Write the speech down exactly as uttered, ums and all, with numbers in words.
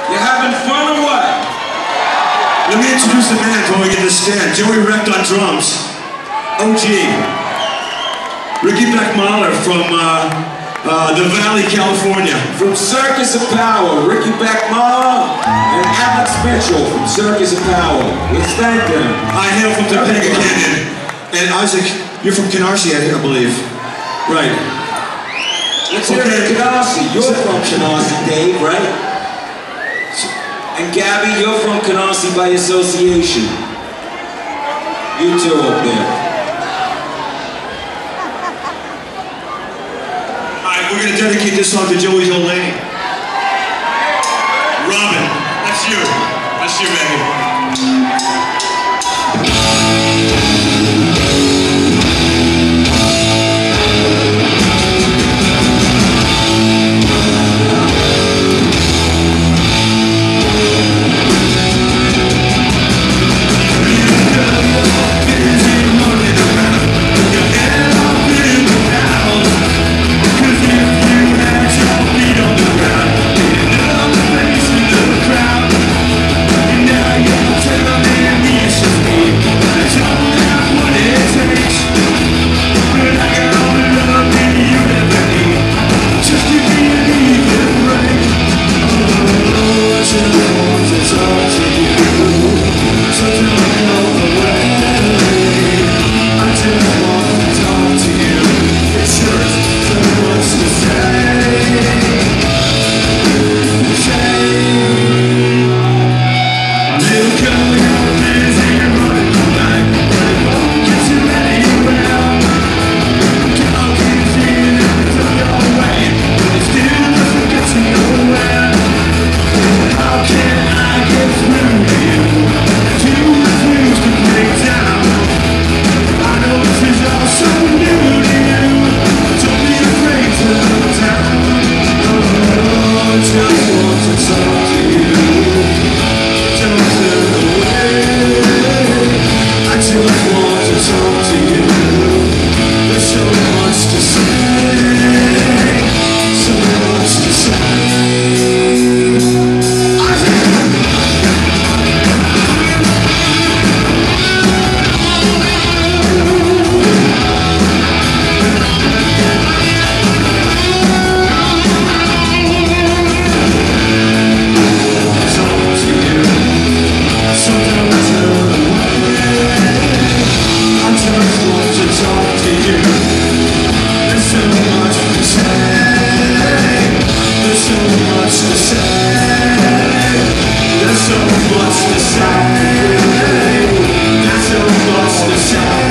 You having fun or what? Let me introduce the man going in the stand. Joey Wrecked on drums. O G. Ricky Beckmahler from uh, uh, the Valley, California. From Circus of Power, Ricky Beckmahler and Alex Mitchell from Circus of Power. Let's thank them. I hail from Topanga Canyon. And Isaac, you're from Canarsie, I believe. Right. Let's hear it, Canarsie. You're from Canarsie, Dave, right? And Gabby, you're from Canarsie by association. You two up there. Alright, we're gonna dedicate this song to Joey's old lady. Robin, that's you. That's you, baby. There's so much to say. There's so much to say.